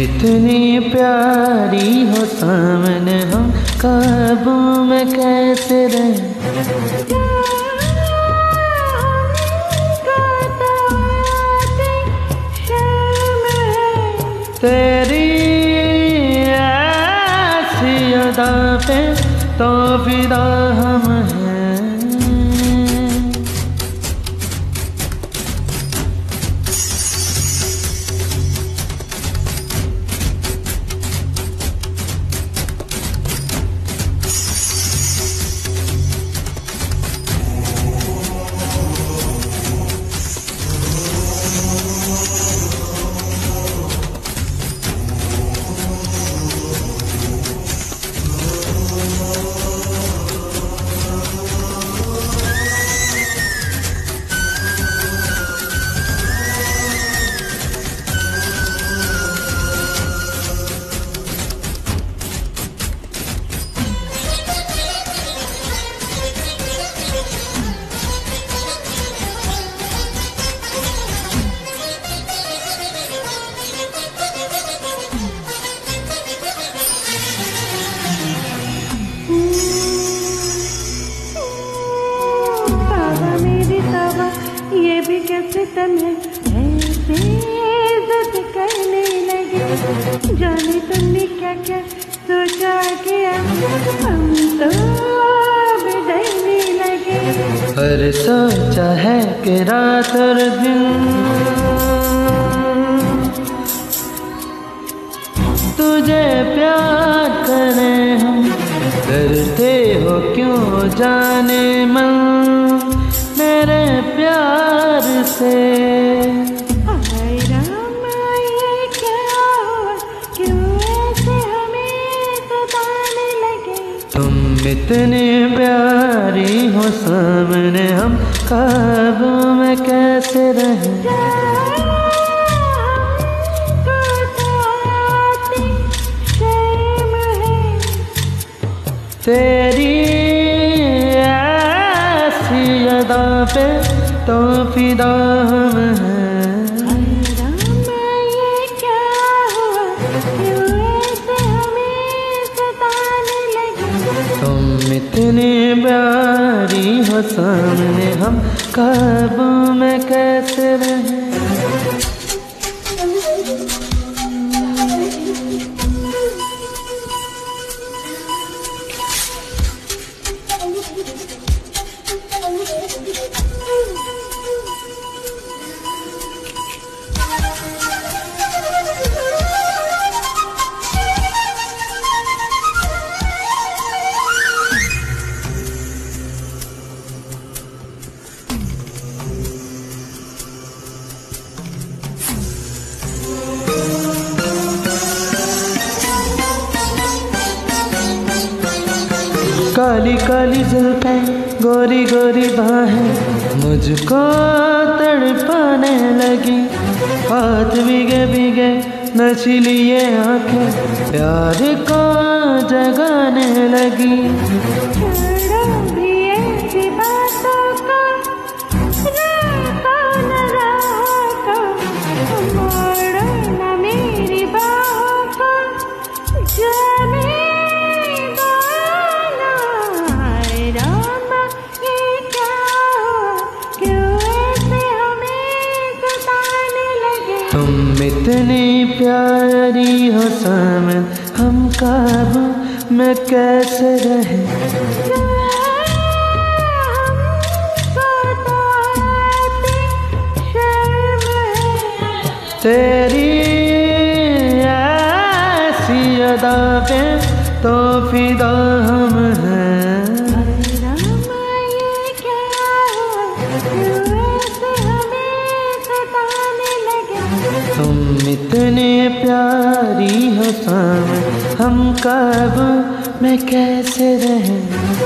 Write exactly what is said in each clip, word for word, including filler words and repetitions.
इतनी प्यारी हो सामने, हम काबू में कैसे रहें। तेरी ऐसी अदा पे तो फिदा हम हैं। ये भी कैसे तन्हे ऐसे इज्जत करने लगे। जाने तुमने क्या क्या सोचा किया, हम तो डरने लगे। पर सोचा है कि रात और दिन तुझे प्यार करें हम। डरते हो क्यों जाने मन मेरे प्यार से। हाय राम ये क्या हुआ, क्यों ऐसे हमें सताने लगे। तुम इतनी प्यारी हो सामने, हम काबू में कैसे रहें। तेरी ऐसी अदा पे तो फिदा हम हैं। ये क्या हुआ, क्यों ऐसे हमें सताने लगे। तुम इतनी प्यारी हो सामने, हम काबू में कैसे रहें। काली काली जुल्फें गोरी गोरी बाहें मुझको तड़पाने लगी। हाथ भीगे भीगे नशीली ये आंखें प्यार को जगाने लगी। छोड़ो भी ऐसी बातों को, रोको न राहों को, मोड़ो न मेरी बाहों को, जाने तुम इतनी प्यारी हो सामन, हम काबू में कैसे रहें। तेरी ऐसी अदा पे तो फिदा हम हैं। तुम इतने प्यारी हो सामन, हम काबू में कैसे रहें।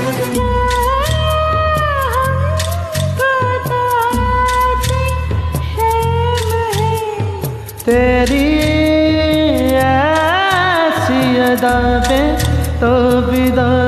तेरी ऐसी अदा पे तो फिदा